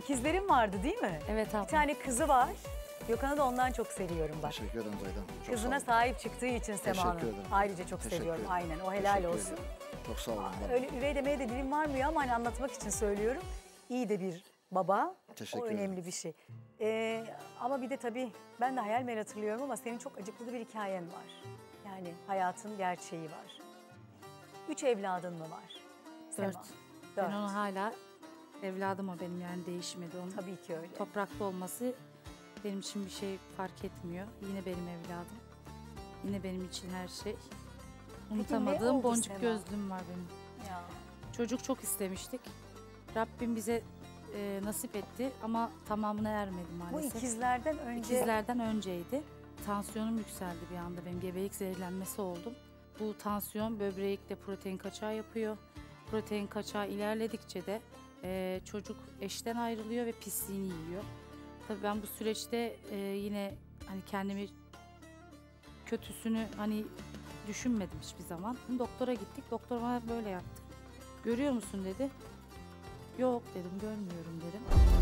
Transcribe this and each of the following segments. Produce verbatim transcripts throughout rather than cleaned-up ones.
ikizlerin vardı değil mi? Evet abla. Bir tane kızı var. Gökhan'ı da ondan çok seviyorum bak. Teşekkür ederim Zaydan. Çok Kızına sağ olun. sahip çıktığı için Sema'nın. Teşekkür ederim. Ayrıca çok Teşekkür seviyorum. ederim. Aynen, o helal Teşekkür olsun. ederim. Çok sağ olun. Öyle üvey demeye de dilim varmıyor ama hani anlatmak için söylüyorum. İyi de bir baba. Teşekkür o önemli ederim. bir şey. Ee, ama bir de tabii ben de hayal meyal hatırlıyorum ama senin çok acıklı da bir hikayen var. Yani hayatın gerçeği var. Üç evladın mı var? Sema? Dört. Dört. Ben onu hala evladım o benim, yani değişmedi onun. Tabii ki öyle. Toprakta olması benim için bir şey fark etmiyor. Yine benim evladım. Yine benim için her şey. ne Unutamadığım oldu boncuk Sema? gözlüğüm var benim. Ya. Çocuk çok istemiştik. Rabbim bize e, nasip etti ama tamamına ermedi Bu maalesef. ikizlerden önce... İkizlerden önceydi. Tansiyonum yükseldi bir anda. Benim gebelik zehirlenmesi oldum. Bu tansiyon böbrekte protein kaçağı yapıyor. Protein kaçağı ilerledikçe de e, çocuk eşten ayrılıyor ve pisliğini yiyor. Tabii ben bu süreçte e, yine hani kendimi kötüsünü hani düşünmedim hiçbir zaman. Doktora gittik. Doktor bana böyle yaptı. Görüyor musun dedi. Yok dedim, görmüyorum dedim.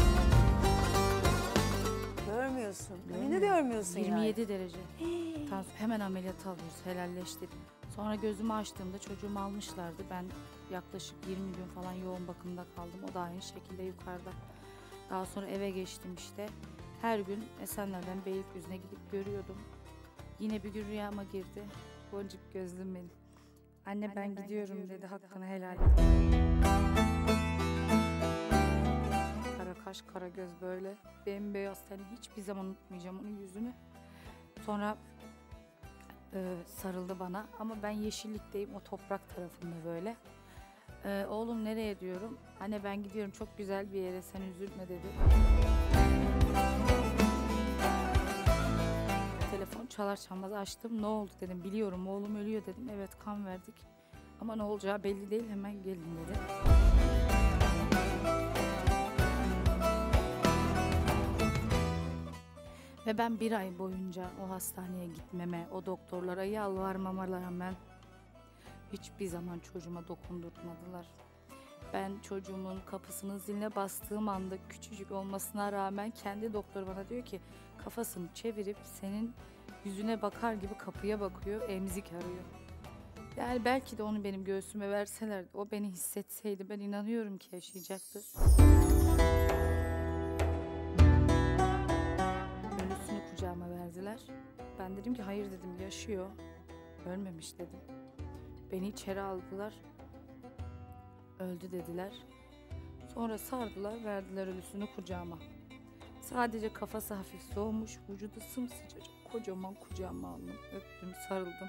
Görmüyorsun. Önünü de görmüyorsun yirmi yedi yani. derece. Tansiyon, hemen ameliyat alıyoruz, helalleştik. Sonra gözümü açtığımda çocuğumu almışlardı. Ben yaklaşık yirmi gün falan yoğun bakımda kaldım. O da aynı şekilde yukarıda. Daha sonra eve geçtim işte. Her gün Esenler'den Beylikdüzü'ne gidip görüyordum. Yine bir gün rüyama girdi. Boncuk gözlüm benim. Anne, Anne ben, ben gidiyorum, gidiyorum dedi, hakkını helal et. Kara kaş, kara göz böyle. Bembeyaz teni, hiçbir zaman unutmayacağım onun yüzünü. Sonra e, sarıldı bana ama ben yeşillikteyim, o toprak tarafında böyle. E, oğlum nereye diyorum. Anne ben gidiyorum çok güzel bir yere, sen üzülme dedi. Telefon çalar çalmaz açtım. Ne oldu dedim. Biliyorum oğlum ölüyor dedim. Evet kan verdik. Ama ne olacağı belli değil, hemen gelin dedi. Ve ben bir ay boyunca o hastaneye gitmeme, o doktorlara yalvarmama rağmen hiçbir zaman çocuğuma dokundurtmadılar. Ben çocuğumun kapısının ziline bastığım anda küçücük olmasına rağmen kendi doktor bana diyor ki kafasını çevirip senin yüzüne bakar gibi kapıya bakıyor, emzik arıyor. Yani belki de onu benim göğsüme verselerdi, o beni hissetseydi ben inanıyorum ki yaşayacaktı. Ölüsünü kucağıma verdiler. Ben dedim ki hayır dedim, yaşıyor, ölmemiş dedim. Beni içeri aldılar. Öldü dediler. Sonra sardılar, verdiler ölüsünü kucağıma. Sadece kafası hafif soğumuş, vücudu sımsıcacık, kocaman kucağıma aldım, öptüm, sarıldım.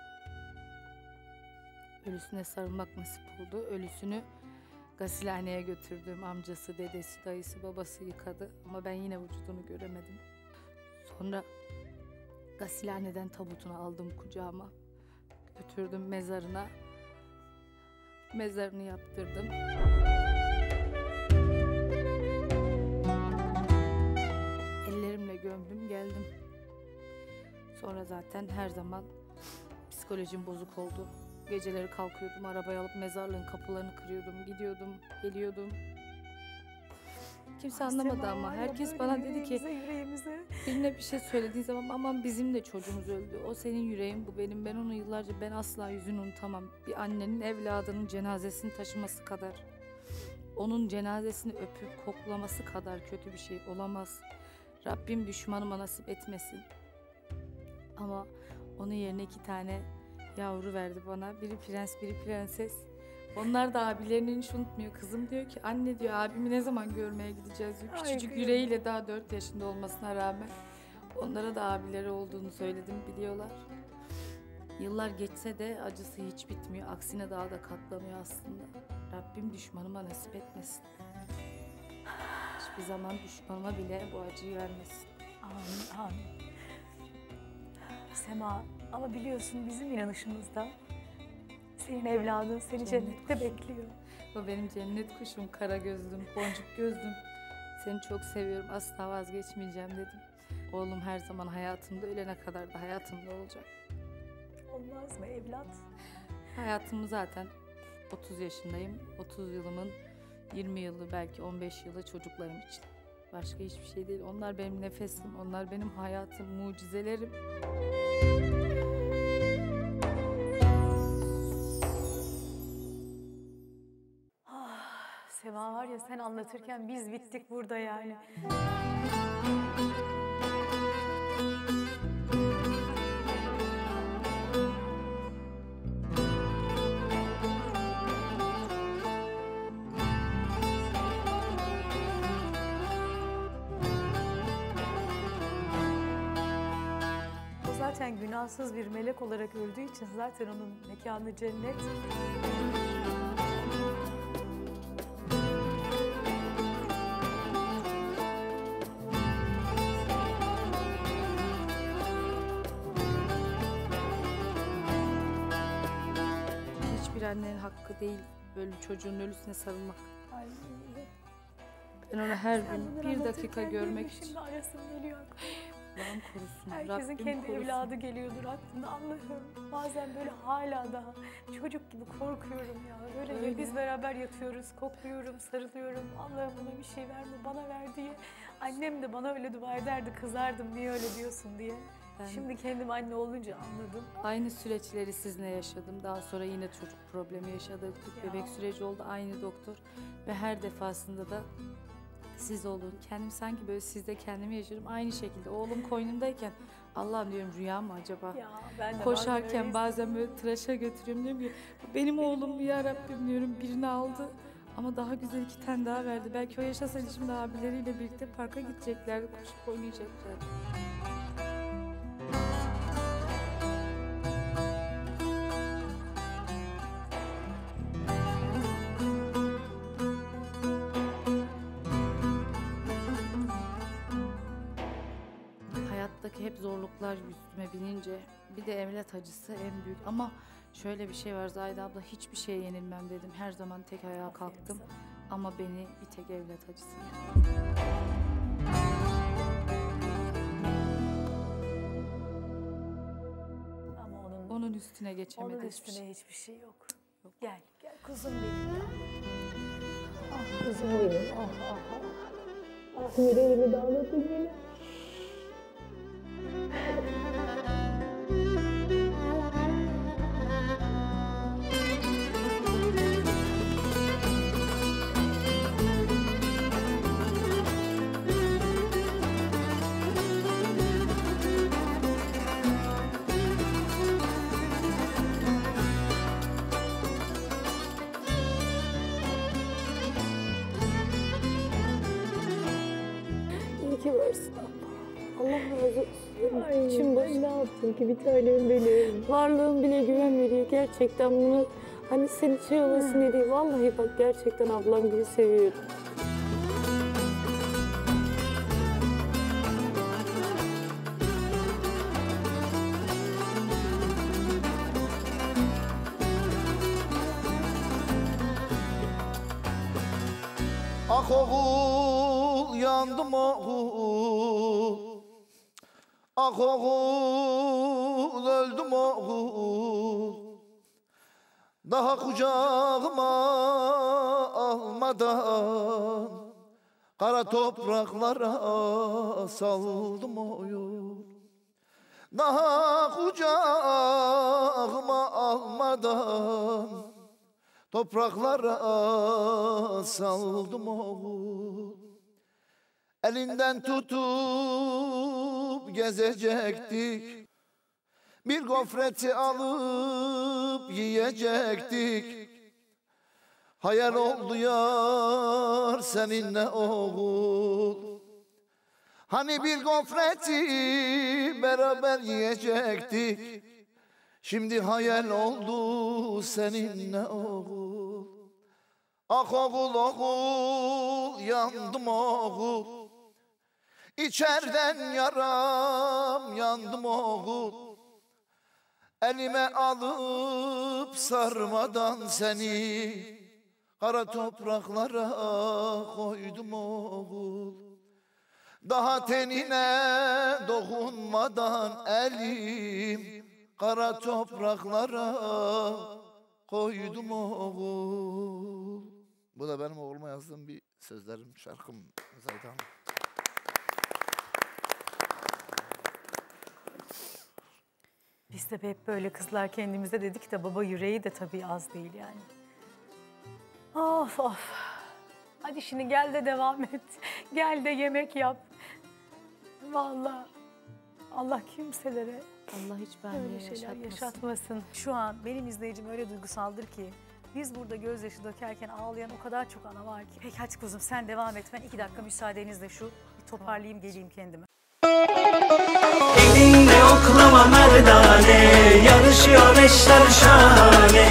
Ölüsüne sarılmak nasip oldu. Ölüsünü gasilhaneye götürdüm. Amcası, dedesi, dayısı, babası yıkadı ama ben yine vücudunu göremedim. Sonra gasilhaneden tabutunu aldım kucağıma. Götürdüm mezarına. Mezarını yaptırdım. Ellerimle gömdüm, geldim. Sonra zaten her zaman psikolojim bozuk oldu. Geceleri kalkıyordum, arabayı alıp mezarlığın kapılarını kırıyordum, gidiyordum, geliyordum. Kimse anlamadı ama herkes bana dedi ki, yüreğimize. birine bir şey söylediği zaman aman bizim de çocuğumuz öldü. O senin yüreğin, bu benim. Ben onu yıllarca, ben asla yüzünü unutamam. Bir annenin evladının cenazesini taşıması kadar, onun cenazesini öpüp koklaması kadar kötü bir şey olamaz. Rabbim düşmanıma nasip etmesin. Ama onun yerine iki tane yavru verdi bana. Biri prens, biri prenses. Onlar da abilerini hiç unutmuyor. Kızım diyor ki anne diyor, abimi ne zaman görmeye gideceğiz diyor. Küçücük Ay, yüreğiyle daha dört yaşında olmasına rağmen onlara da abileri olduğunu söyledim, biliyorlar. Yıllar geçse de acısı hiç bitmiyor. Aksine daha da katlanıyor aslında. Rabbim düşmanıma nasip etmesin. Hiçbir zaman düşmanıma bile bu acıyı vermesin. Amin, amin. Sema, ama biliyorsun bizim inanışımızda senin evladın seni Cennet cennette kuşum. bekliyor. O benim cennet kuşum, kara gözlüm, boncuk gözlüm. Seni çok seviyorum, asla vazgeçmeyeceğim dedim. Oğlum her zaman hayatımda, ölene kadar da hayatımda olacak. Olmaz mı evlat? Hayatımı zaten otuz yaşındayım. otuz yılımın yirmi yılı belki on beş yılı çocuklarım için. Başka hiçbir şey değil. Onlar benim nefesim, onlar benim hayatım, mucizelerim. Ah, Sema var ya, sen anlatırken biz bittik burada yani. O zaten günahsız bir melek olarak öldüğü için zaten onun mekanı cennet. Hiçbir annenin hakkı değil böyle çocuğun ölüsüne sarılmak. Ay, Ben onu her sen gün bunları bir dakika anlatırken görmek benim için. Şimdi arasım geliyor aklıma. Allah'ım korusun. Herkesin Rabbim kendi korusun. evladı geliyordur aklına, Allah'ım. Bazen böyle hala daha çocuk gibi korkuyorum ya. Böyle Öyle. biz beraber yatıyoruz, kokluyorum, sarılıyorum. Allah'ım buna bir şey verme, bana ver diye. Annem de bana öyle dua ederdi, kızardım niye öyle diyorsun diye. Ben- Şimdi kendim anne olunca anladım. Aynı süreçleri sizinle yaşadım. Daha sonra yine çocuk problemi yaşadık. Ya. Bebek süreci oldu, aynı doktor. Ve her defasında da siz olun. Kendim sanki böyle sizde kendimi yaşıyorum. Aynı şekilde oğlum koynumdayken Allah'ım diyorum, rüya mı acaba? Ya ben de Koşarken bazen bazen böyle tıraşa götürüyorum, diyorum ki "Bu benim oğlum ya Rabbim" diyorum, birini aldı. Ama daha güzel iki tane daha verdi. Belki o yaşasaydı şimdi abileriyle birlikte parka gideceklerdi, koşup oynayacaklardı. Hayattaki hep zorluklar üstüme binince bir de evlat acısı en büyük. Ama şöyle bir şey var Zahide abla, hiçbir şeye yenilmem dedim. Her zaman tek ayağa kalktım. Ama beni bir tek evlat acısı yendi. Ama onun, Onun üstüne geçemedi onun hiçbir şey. üstüne hiçbir şey yok. Gel, gel kuzum benim ya. Ah kuzum benim, ah ah ah. Ah yüreğimi dağladın yine. İyi ki varsın abla. Allah razı olsun. Ay, İçim boş. ben ne yaptım ki bir tanem benim. Varlığın bile güven veriyor. Gerçekten bunu hani seni şey olasın diye değil. Vallahi bak gerçekten ablam gibi seviyorum. Ah oğul yandım oğul, ah oğul öldüm oğul. Daha kucağıma almadan kara topraklara saldım oğul. Daha kucağıma almadan topraklara saldım oğul. Elinden tutup gezecektik, bir gofreti alıp yiyecektik. Hayal oldu yar seninle oğul. Hani bir gofreti beraber yiyecektik. Şimdi hayal oldu seninle oğul. Ah oğul oğul yandım oğul. İçerden yaram yandım oğul. Elime alıp sarmadan seni kara topraklara koydum oğul. Daha tenine dokunmadan elim kara topraklara koydum oğul. Bu da benim oğluma yazdığım bir sözlerim, şarkım Zahide Hanım. Biz de hep böyle kızlar kendimize dedik de baba yüreği de tabii az değil yani. Of of. Hadi şimdi gel de devam et. Gel de yemek yap. Vallahi Allah kimselere Allah hiç öyle benliğe şeyler yaşatmasın. yaşatmasın. Şu an benim izleyicim öyle duygusaldır ki biz burada gözyaşı dökerken ağlayan o kadar çok ana var ki. Peki hadi kuzum sen devam et. Ben iki dakika müsaadenizle şu bir toparlayayım geleyim kendime. Elinde oklama merdane, yarışıyor eşler şahane.